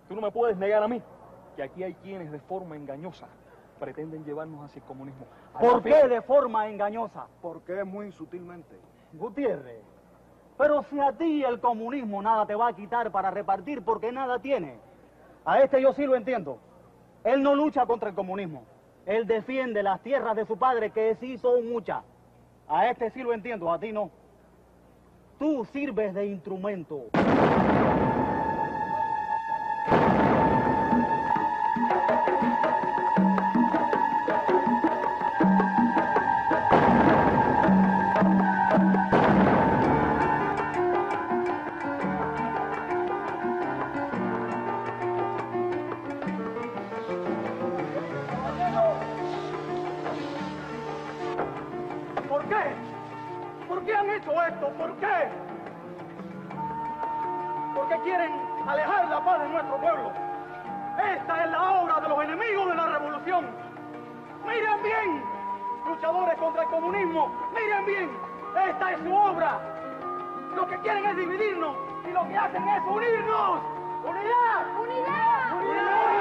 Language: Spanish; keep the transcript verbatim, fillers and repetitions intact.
Tú no me puedes negar a mí que aquí hay quienes de forma engañosa pretenden llevarnos hacia el comunismo. ¿Por qué de forma engañosa? Porque es muy sutilmente. Gutiérrez, pero si a ti el comunismo nada te va a quitar para repartir porque nada tiene. A este yo sí lo entiendo. Él no lucha contra el comunismo. Él defiende las tierras de su padre, que sí son muchas. A este sí lo entiendo, a ti no. Tú sirves de instrumento. ¿Por qué? ¿Por qué han hecho esto? ¿Por qué? Porque quieren alejar la paz de nuestro pueblo. Esta es la obra de los enemigos de la revolución. Miren bien, luchadores contra el comunismo, miren bien, esta es su obra. Lo que quieren es dividirnos y lo que hacen es unirnos. ¡Unidad! ¡Unidad! ¡Unidad!